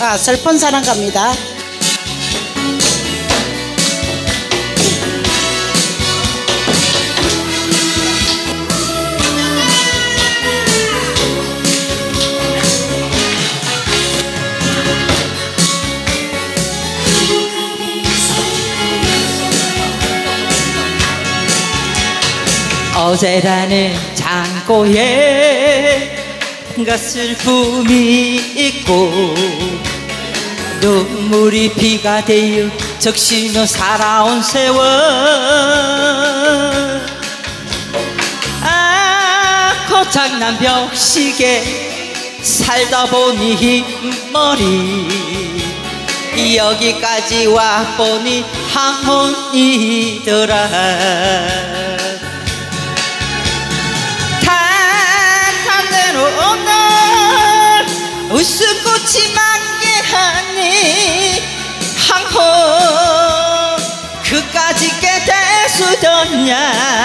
슬픈 사랑 갑니다. 어제라는 창고에 그 슬픔이 있고 눈물이 비가 되어 적시며 살아온 세월 고장난 벽시계 살다 보니 흰머리 여기까지 와보니 한혼이더라 오늘 웃음꽃이 만개하니 한혼 그까짓 게 대수더냐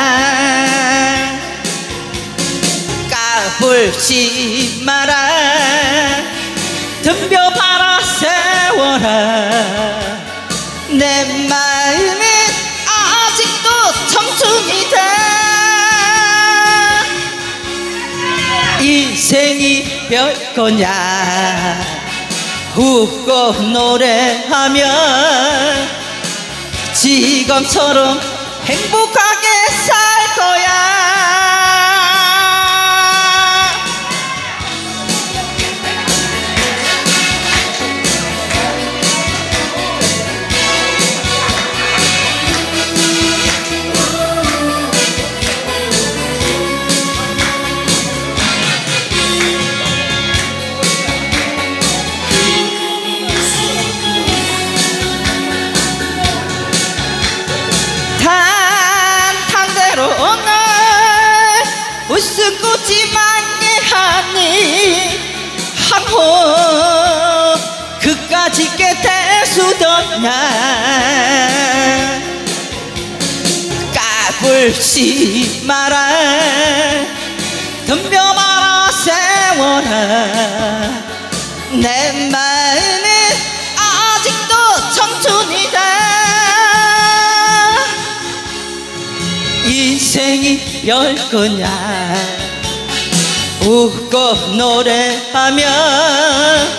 까불지 마라 덤벼봐라 세워라 내 마음은 아직도 청춘이다 인생이 별거냐 웃고 노래하면 지금처럼 행복하게 살 거야 웃음꽃이 만개하니 한혼 그까짓 게 대수더냐 까불지 마라 덤벼봐라 세워라 내 마음은 아직도 청춘이다 인생이 별거냐 웃고 노래하면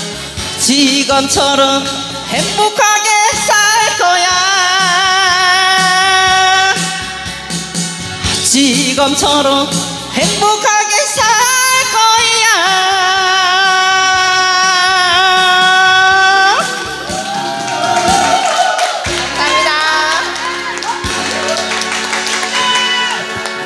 지금처럼 행복하게 살 거야 지금처럼 행복하게